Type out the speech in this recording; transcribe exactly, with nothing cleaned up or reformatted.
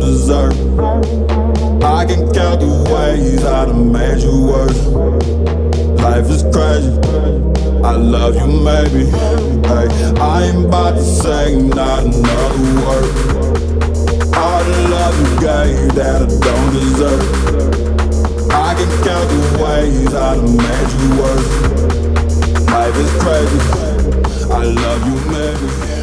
deserve. I can count the ways I done made you worse. Life is crazy, I love you maybe. Hey, I ain't about to say not another word. All the love you gave that I don't deserve. I can count the ways I done made you worse. Life is crazy, I love you maybe.